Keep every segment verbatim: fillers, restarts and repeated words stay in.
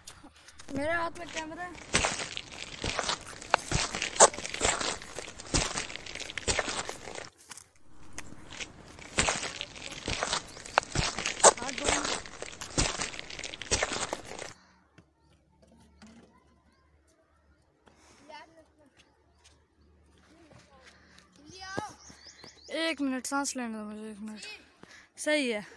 मेरे हाथ में कैमरा है। हाथ धोना। एक मिनट सांस लेने दो मुझे, एक मिनट। सही है।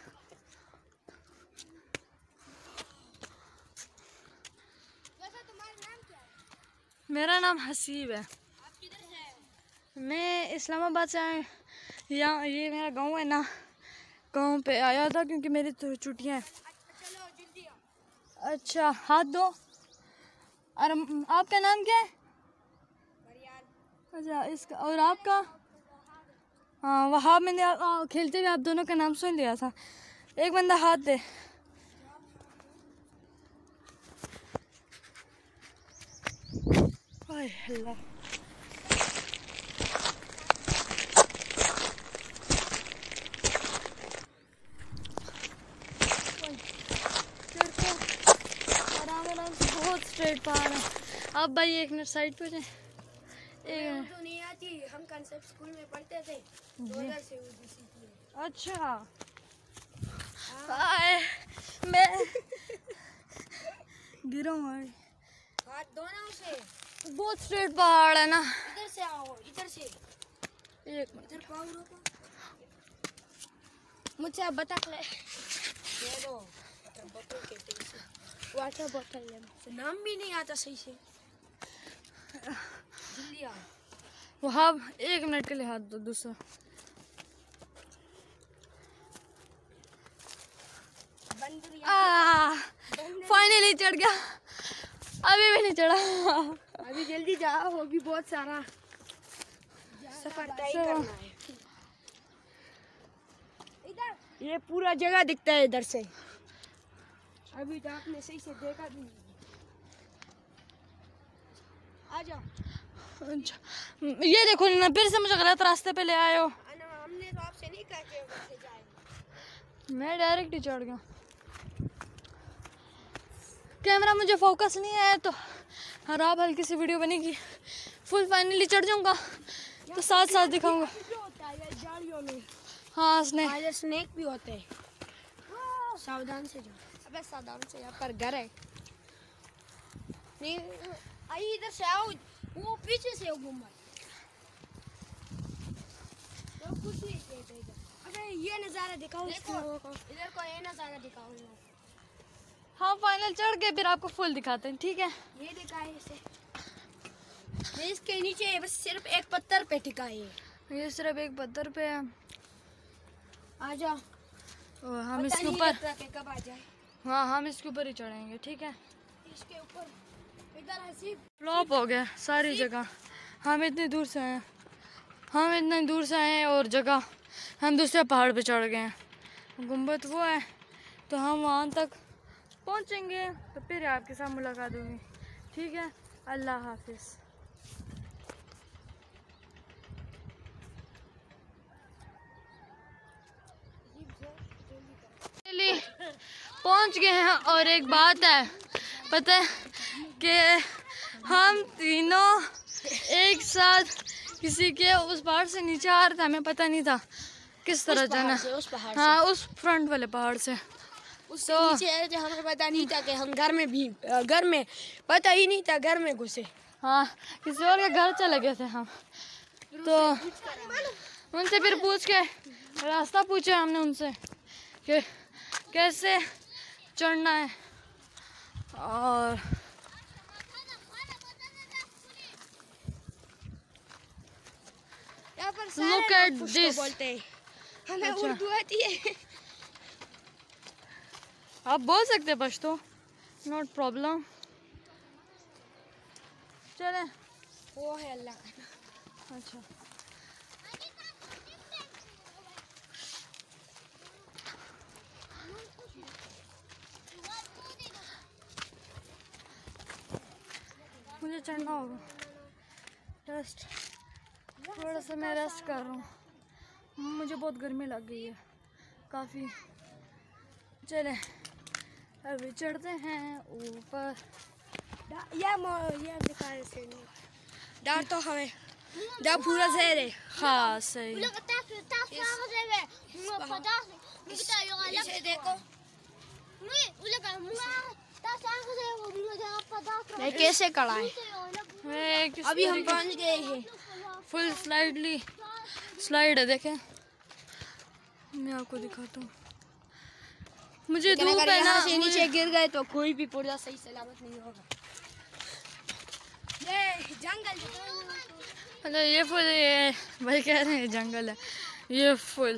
मेरा नाम हसीब है। आप किधर से आए हो? मैं इस्लामाबाद से आया। यहाँ ये मेरा गांव है ना, गांव पे आया था क्योंकि मेरी तो छुट्टियाँ हैं। चलो जल्दी आओ। अच्छा हाथ दो। और आपका नाम क्या है? अच्छा इसका, और आपका? हाँ वहाँ मैंने आ, खेलते हुए आप दोनों का नाम सुन लिया था। एक बंदा हाथ दे। हाय अल्लाह। आराम आराम से, बहुत स्ट्रेट पहाड़ है। आप भाई एक मिनट साइड पे जाए। एक मिनट। तो नहीं आती, हम कंसेप्ट स्कूल में पढ़ते थे तो उधर से उधर सीखी है। अच्छा हाय मैं गिरा हूँ। हाथ धोना उसे। बहुत स्ट्रेट पहाड़ है ना। इधर से आओ, इधर से। एक मिनट। इधर पाँव रखो। मुझसे आप बता ले दे दो। वाटर बोतल कहते हैं इसे। वाटर बोतल है। नाम भी नहीं आता सही से। जल्दी आओ। वहाँ एक मिनट के लिए हाथ दो दूसरा। आ फाइनली चढ़ गया। अभी भी नहीं चढ़ा। अभी जल्दी जाओ, वो भी बहुत सारा सफर तय करना है। इधर ये पूरा जगह दिखता है इधर से। अभी तो आपने सही से देखा भी नहीं। आ जाओ। अच्छा ये देखो ना, फिर से मुझे गलत रास्ते पे ले आए हो। हमने तो आपसे नहीं कहा कि उधर से जाए। मैं डायरेक्ट ही चढ़ गया। कैमरा मुझे फोकस नहीं आया तो खराब हल्की सी वीडियो बनेगी। फुल फाइनली चढ़ जाऊंगा तो साथ साथ दिखाऊंगा। झाड़ियों में हाँ स्नेक स्नेक भी होते हैं। सावधान से जाओ। अबे सावधान से, यहाँ पर घर है। नहीं आई, इधर से आओ। वो पीछे से घूमा। तो कुछ नहीं कहते इधर। अबे ये नज़ारा दिखाओ लोगों को। इधर को ये नज़ारा दिखाओ। हाँ फाइनल चढ़ गए, फिर आपको फुल दिखाते हैं ठीक है। ये दिखाए इसे। ये इसके नीचे बस सिर्फ एक पत्थर पे टिका है। ये सिर्फ एक पत्थर पे है। आ जाओ। और हम इसके ऊपर कब आ जाए। हाँ हम इसके ऊपर ही चढ़ेंगे ठीक है। इसके ऊपर इधर हसीब फ्लॉप हो गया सारी जगह। हम इतनी दूर से आए हम इतने दूर से आए और जगह हम दूसरे पहाड़ पे चढ़ गए हैं। गुम्बद वो है तो हम वहाँ तक पहुँचेंगे तो फिर आपके साथ मुलाकात होगी ठीक है। अल्लाह हाफिज़। पहुंच गए हैं और एक बात है पता है कि हम तीनों एक साथ किसी के उस पहाड़ से नीचे आ रहे थे। हमें पता नहीं था किस तरह जाना। उस पहाड़ हाँ उस फ्रंट वाले पहाड़ से उस तो नीचे आए थे। हमें पता नहीं था कि हम घर में भी घर में पता ही नहीं था घर में घुसे। हाँ किसी और के घर चले गए थे हम। तो उनसे फिर पूछ के रास्ता पूछा हमने उनसे कि कैसे चढ़ना है। और यहाँ पर Look at this. बोलते हैं। हमें अच्छा। उर्दू आती है। आप बोल सकते हैं पश्तो, नॉट प्रॉब्लम। चले वो है अल्लाह। अच्छा मुझे चढ़ना होगा। रेस्ट थोड़ा सा मैं रेस्ट कर रहा हूँ। मुझे बहुत गर्मी लग गई है काफ़ी। चले अभी चढ़ते हैं ऊपर। ये मो- ये दिखाए से डर तो हमें डर पूरा शहर है। हाँ सही। इसे देखो मैं कैसे कड़ा है। मैं किस अभी हम तरीके- पहुंच गए हैं। फुल स्लाइडली स्लाइड है, देखें मैं आपको दिखाता हूँ। मुझे लेकिन धूप अगर है ना, यहाँ से मुझे- नीचे गिर गए तो कोई भी पुर्जा सही सलामत नहीं होगा। ये जंगल मतलब ये फुल, ये भाई कह रहे हैं जंगल है ये फुल।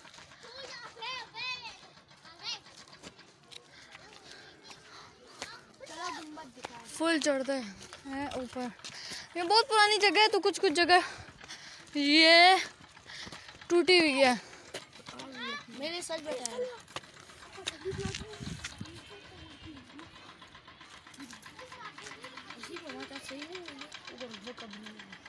फुल चढ़ते हैं ऊपर। ये बहुत पुरानी जगह है तो कुछ कुछ जगह ये टूटी हुई है। मैंने सच बताया। सही नहीं